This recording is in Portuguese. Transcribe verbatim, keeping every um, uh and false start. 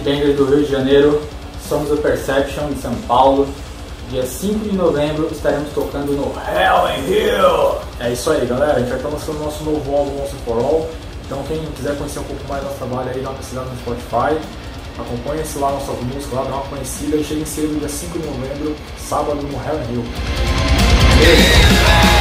headbangers do Rio de Janeiro, somos o Perception de São Paulo. Dia cinco de novembro estaremos tocando no Hell in Hill. É isso aí, galera, a gente vai estar lançando o nosso novo álbum Once for All. Então quem quiser conhecer um pouco mais do nosso trabalho aí, dá uma pesquisada no Spotify. Acompanhe-se lá nossas músicas, lá, dá uma conhecida e cheguem cedo dia cinco de novembro, sábado no Hell in Hill.